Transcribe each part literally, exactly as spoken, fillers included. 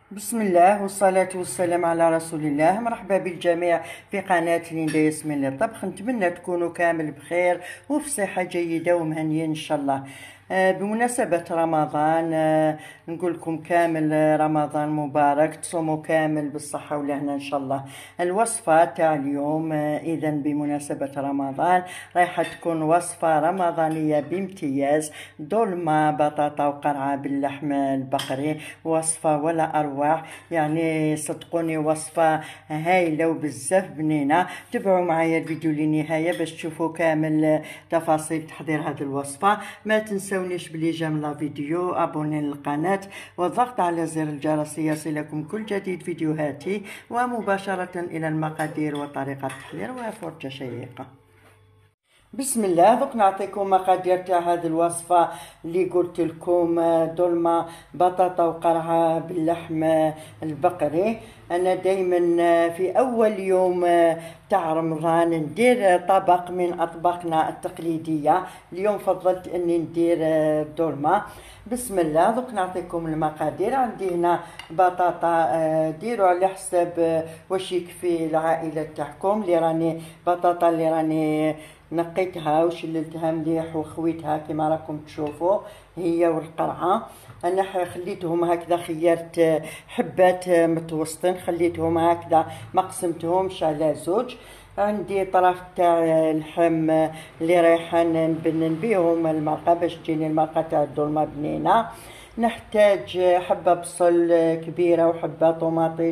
بسم الله والصلاة والسلام على رسول الله. مرحبا بالجميع في قناة ليندا ياسمين للطبخ. نتمنى تكونوا كامل بخير وفي صحة جيدة ومهنيين إن شاء الله. آه، بمناسبة رمضان آه، نقول لكم كامل رمضان مبارك، تصوموا كامل بالصحة والهنا إن شاء الله. الوصفة تاع اليوم آه، إذا بمناسبة رمضان رايحة تكون وصفة رمضانية بامتياز، دولمة بطاطا وقرعة باللحم البقري، وصفة ولا أروع. يعني صدقوني وصفة هايلة وبزاف بنينة. تابعوا معايا الفيديو للنهاية باش تشوفوا كامل تفاصيل تحضير هذه الوصفة. ما تنسوا تنسونيش بلي جام لا فيديو، ابوني للقناه والضغط على زر الجرس ليصلكم كل جديد فيديوهاتي. ومباشره الى المقادير وطريقه التحضير وفرجه شيقه. بسم الله. دوك نعطيكم مقادير تاع هذه الوصفه اللي قلت لكم، دولمه بطاطا وقرعه باللحم البقري. انا دائما في اول يوم تاع رمضان ندير طبق من اطباقنا التقليديه. اليوم فضلت اني ندير دولمه. بسم الله. دوك نعطيكم المقادير. عندي هنا بطاطا، ديروا على حسب واش يكفي العائله تاعكم. اللي راني بطاطا اللي راني نقيتها وشللتها مليح وخويتها كما راكم تشوفوا هي والقرعه. انا خليتهم هكذا، خيرت حبات متوسطين خليتهم هكذا، ما قسمتهمش على زوج. عندي طرف تاع اللحم اللي رايحه نبنن بيهم المرقه باش تجيني المرقه تاع الدولمه بنينه. نحتاج حبه بصل كبيره وحبه طوماطيش.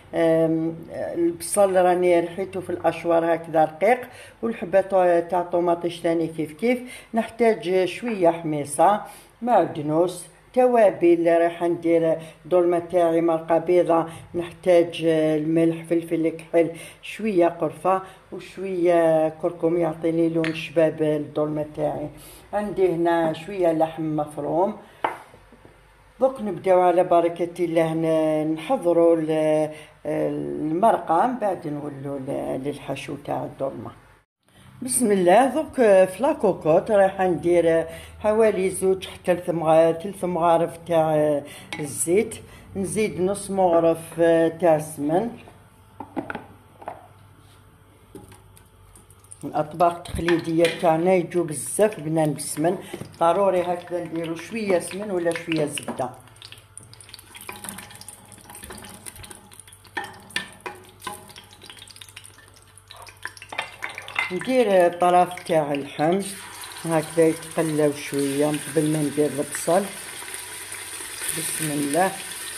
البصل راني رحيته في الاشوار هكذا رقيق، والحبه تاع طوماطيش ثاني كيف كيف. نحتاج شويه حميصه، معدنوس، توابل. رايحه ندير دولمه تاعي مرقه بيضه. نحتاج الملح، فلفل كحل، شويه قرفه وشويه كركم يعطيني لون شباب الدولمه تاعي. عندي هنا شويه لحم مفروم. دوك نبداو على بركه الله نحضروا المرقه، من بعد نولوا للحشو تاع الدولمه. بسم الله. دوك في لاكوكوط رايحه ندير حوالي زوج حتى ثلاث مغارف تاع الزيت. نزيد نص مغرف تاع السمن. الاطباق التقليديه تاعنا يجو بزاف بنان بالسمن، ضروري هكذا نديرو شويه سمن ولا شويه زبده. ندير الطرف تاع اللحم هكذا يتقلاو شويه قبل ما ندير البصل. بسم الله.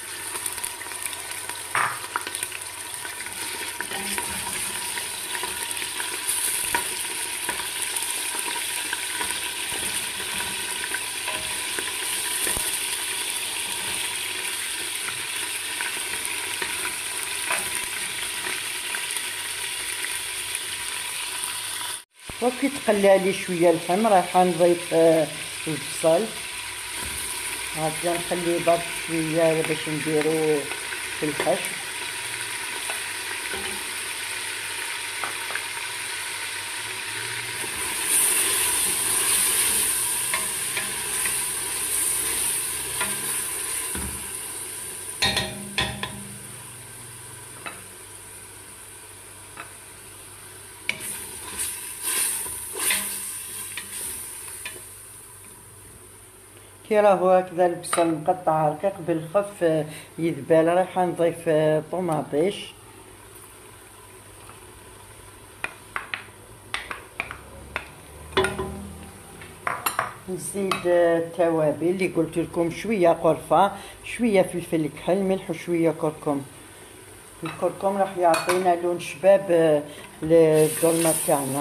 وكي تقلالي شويه اللحم رايحه نضيف البصل هكذا، نخليه برك شويه باش نديرو في الحشو. كي راهو هكذا البصل مقطع رقيق بالخف يذبال، رايحه نضيف طوماطيش. نزيد التوابل اللي قلت لكم، شويه قرفه، شويه فلفل كحل، ملح وشويه كركم. الكركم راح يعطينا لون شباب للدولمه تاعنا.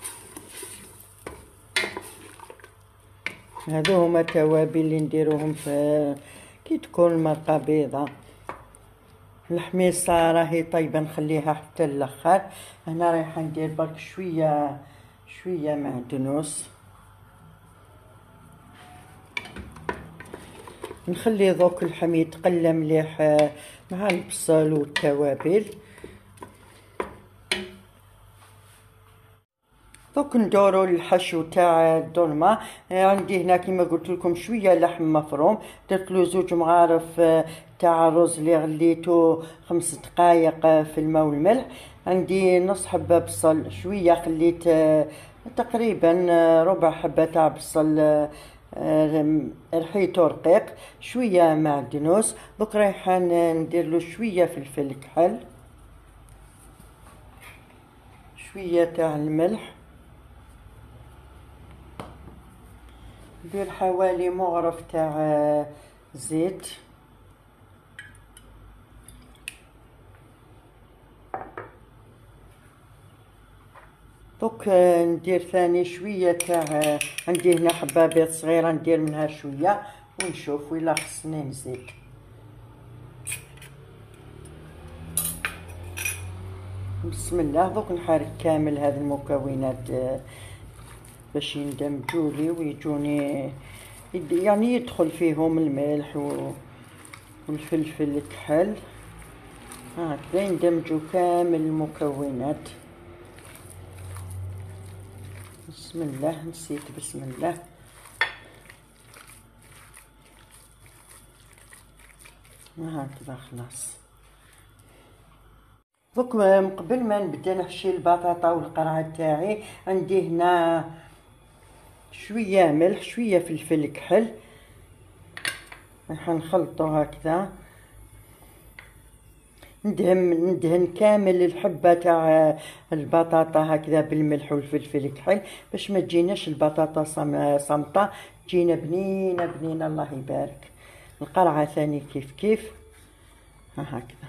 هادو هما توابل اللي نديروهم في كي تكون المرقه بيضه. الحميصه راهي طيبه نخليها حتى الاخر. هنا رايحه ندير برك شويه شويه معدنوس. نخلي ذوك اللحم يتقلى مليح مع البصل والتوابل. دوك ندورو الحشو تاع الدولمه. عندي هنا كما قلت لكم شويه لحم مفروم، درت له زوج مغارف تاع الرز اللي غليته خمس دقائق في الماء والملح. عندي نص حبه بصل، شويه خليت تقريبا ربع حبه تاع بصل رحيته رقيق، شويه معدنوس. دوك رايحه ندير له شويه فلفل كحل، شويه تاع الملح، ندير حوالي مغرف تاع زيت، دوك ندير ثاني شويه تاع، عندي هنا حبابات صغيره ندير منها شويه ونشوف ولا خصني نزيد. بسم الله. دوك نحرك كامل هذه المكونات باش يندمجوا لي ويجوني، يعني يدخل فيهم الملح والفلفل الكحل، هكذا يندمجوا كامل المكونات. بسم الله. نسيت بسم الله. هكذا خلاص. دوك قبل ما نبدا نحشي البطاطا والقرعه تاعي، عندي هنا شويه ملح، شويه فلفل كحل، راح نخلطو هكذا. ندهن ندهن كامل الحبه تاع البطاطا هكذا بالملح والفلفل الكحل باش ما تجيناش البطاطا صامطه، تجينا بنينه بنينه. الله يبارك. القرعه ثاني كيف كيف هكذا.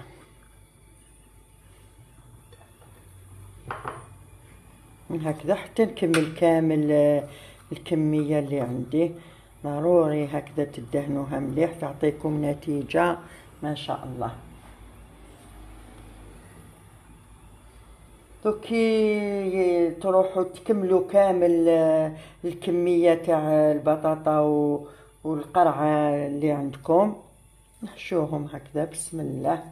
هكذا حتى نكمل كامل الكميه اللي عندي. ضروري هكذا تدهنوها مليح، تعطيكم نتيجه ما شاء الله. دوكي تروحوا تكملوا كامل الكميه تاع البطاطا والقرعه اللي عندكم، نحشوهم هكذا. بسم الله.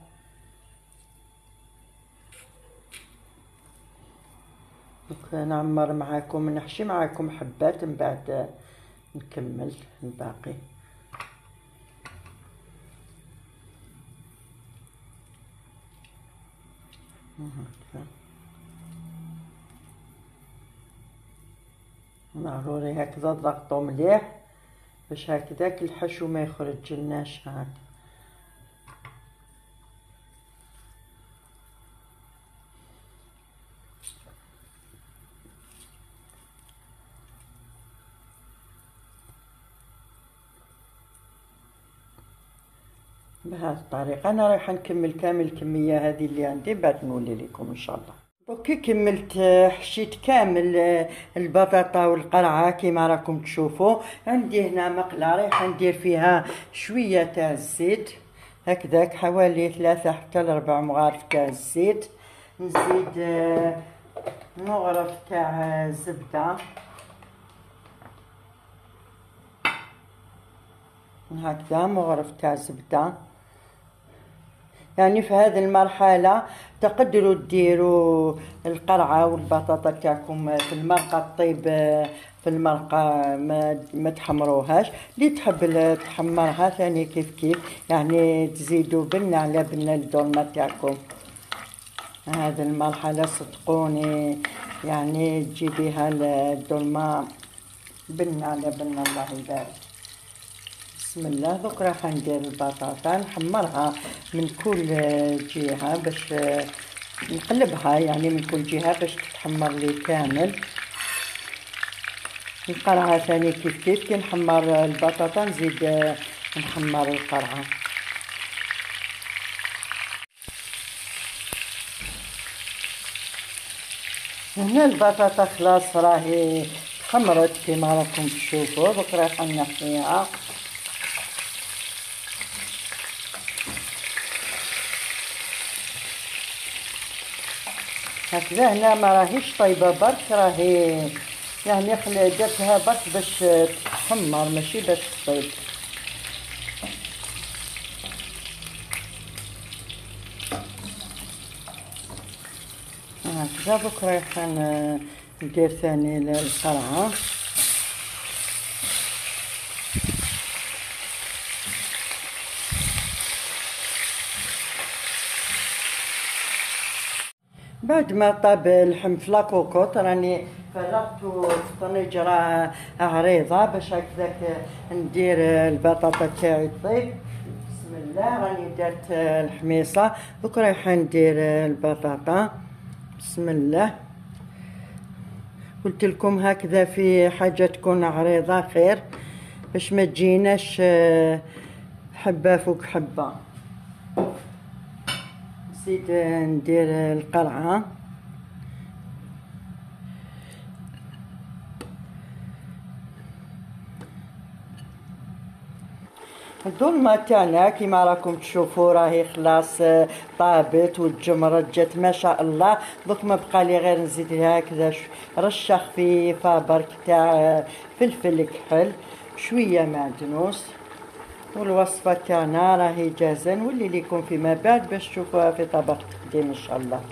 دوك نعمر معاكم، نحشي معاكم حبات من بعد نكمل الباقي. هكذا ضروري هكذا تضغطوا مليح باش هكذاك الحشو ما يخرج لناش. هكذا بهذه الطريقه. انا رايحه نكمل كامل الكميه هذه اللي عندي بعد نولي لكم ان شاء الله. دوكي كملت حشيت كامل البطاطا والقرعه كيما راكم تشوفوا. عندي هنا مقله رايحه ندير فيها شويه تاع الزيت هكذاك، حوالي ثلاثة حتى لربع مغارف تاع الزيت. نزيد مغرف تاع زبده هكذا، مغرف تاع زبده. يعني في هذه المرحله تقدروا ديروا القرعه والبطاطا تاعكم في المرقه طيب في المرقه، ما ما تحمروهاش. اللي تحب تحمرها ثاني كيف كيف، يعني تزيدوا بنه على بنه الدولمه تاعكم. هذه المرحله صدقوني يعني تجيبيها الدولمه بنه على بنه. الله يبارك. بسم الله. دوك راح ندير البطاطا نحمرها من كل جهه باش نقلبها، يعني من كل جهه باش تتحمر لي كامل. القرعه ثاني كيف كيف، كي نحمر البطاطا نزيد نحمر القرعه. هنا البطاطا خلاص راهي تحمرت كيما راكم تشوفوا. دوك راح نحيها هكذا. هنا ما راهيش طيبه برك، راهي يعني خلي درتها برك باش تحمر ماشي باش تطيب. هكذا. دوك رايحه ندير ثاني القرعه. بعد ما طاب اللحم في لاكوكوط راني فرغته في طنجرة عريضة باش هكذاك ندير البطاطا تاعي طيب. بسم الله، راني درت الحميصة دوك رايحة ندير البطاطا. بسم الله. قلت لكم هكذا في حاجة تكون عريضة خير باش ما تجيناش حبة فوق حبة. نسيت ندير القرعة. الدولمة تاعنا كيما راكم تشوفوا راهي خلاص طابت والجمرة جات ما شاء الله. دوك ما بقى لي غير نزيد لها هكذا رشه خفيفه برك تاع فلفل كحل شويه معدنوس. والوصفه تاعنا راهي جاهزه، نولي لكم فيما بعد باش تشوفوها في طبق تقديم ان شاء الله.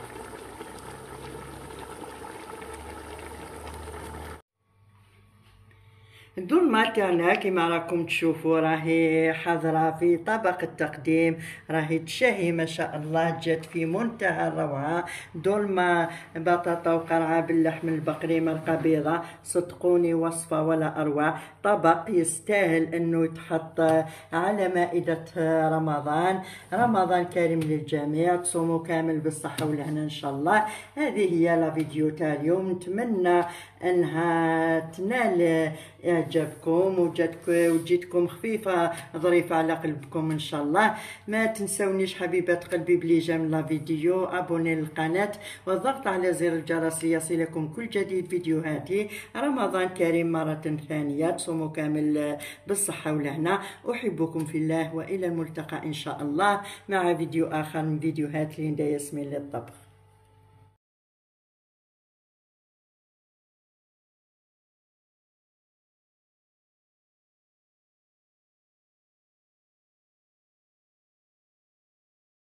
الدولمة تاعنا كيما راكم تشوفوا راهي حاضرة في طبق التقديم، راهي تشهي ما شاء الله، جات في منتهى الروعة. دولمة بطاطا وقرعة باللحم البقري مرقة بيضة، صدقوني وصفة ولا أروع. طبق يستاهل انه يتحط على مائدة رمضان. رمضان كريم للجميع، تصوموا كامل بالصحة والهنا ان شاء الله. هذه هي لا فيديو تاع اليوم، نتمنى انها تنال اعجابكم وجيتكم خفيفه ظريفه على قلبكم ان شاء الله. ما تنسونيش حبيبات قلبي بلي جام لا فيديو ابوني للقناه والضغط على زر الجرس ليصلكم كل جديد فيديوهاتي. رمضان كريم مره ثانيه، تصوموا كامل بالصحه والهنا. احبكم في الله والى الملتقى ان شاء الله مع فيديو اخر من فيديوهات ليندا ياسمين للطبخ.